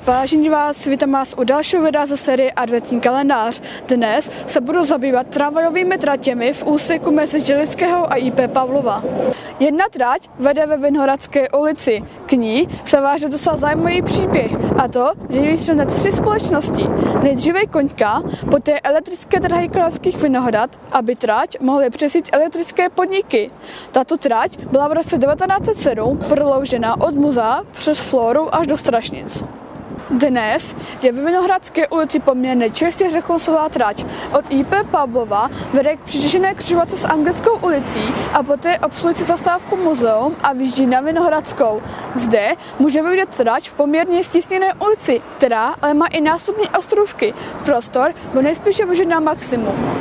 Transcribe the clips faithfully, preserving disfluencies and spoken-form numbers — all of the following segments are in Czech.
Vážení vás, vítám vás u dalšího videa ze série Adventní kalendář. Dnes se budu zabývat tramvajovými tratěmi v úseku mezi Želivského a I P Pavlova. Jedna trať vede ve Vinohradské ulici. K ní se váže docela zajímavý příběh, a to, že ji vytřené tři společnosti. Nejdříve Koňka, poté elektrické trhy Královských Vinohrad, aby trať mohly přesít elektrické podniky. Tato trať byla v roce devatenáct set sedm prodloužena od muzea přes Floru až do Strašnic. Dnes je ve Vinohradské ulici poměrně čerstvě zrekonstruovaná trať. Od I P Pavlova vede k přitěžené křižovatce s Anglickou ulicí a poté obsluhující zastávku muzeum a vyjíždí na Vinohradskou. Zde můžeme vidět trať v poměrně stísněné ulici, která ale má i nástupní ostrůvky. Prostor byl nejspíše využit na maximum.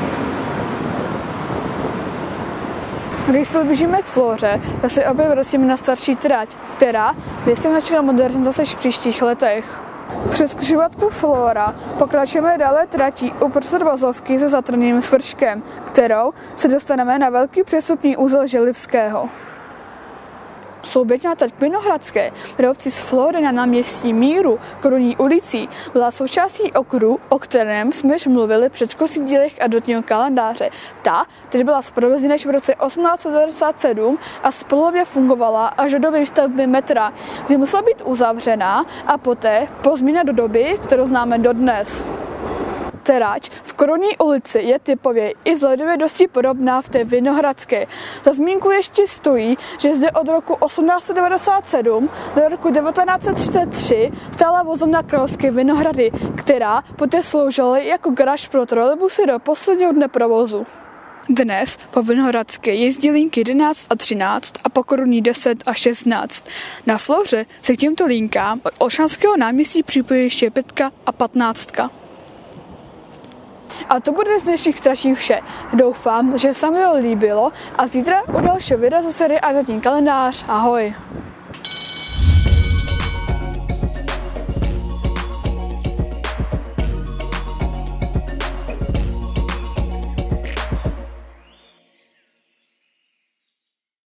Když se blížíme k Floře, tak se opět vracíme na starší trať, která by se načala modernizace v příštích letech. Přes křižovatku Flora pokračujeme dále tratí uprostřed vozovky se zatrným svrškem, kterou se dostaneme na velký přestupní úzel Želivského. Souběžná trať k Vinohradské, vedoucí z Flory na náměstí Míru, Korunní ulicí, byla součástí okruhu, o kterém jsme již mluvili v předchozích dílech adventního kalendáře. Ta tedy byla zprovozněna již v roce osmnáct set devadesát sedm a spolehlivě fungovala až do doby výstavby metra, kdy musela být uzavřena a poté pozměněna do doby, kterou známe dodnes. Trať v Korunní ulici je typově i vzhledově dosti podobná v té Vinohradské. Za zmínku ještě stojí, že zde od roku osmnáct set devadesát sedm do roku devatenáct set třicet tři stála vozovna Královské Vinohrady, která poté sloužila jako garáž pro trolejbusy do posledního dne provozu. Dnes po Vinohradské jezdí linky jedenáct a třináct a po Korunní deset a šestnáct. Na Floře se k těmto linkám od Olšanského náměstí připojí ještě pětka a patnáctka. A to bude z dnešních tratí vše. Doufám, že se vám to líbilo a zítra u dalšího videa ze série Adventní kalendář. Ahoj!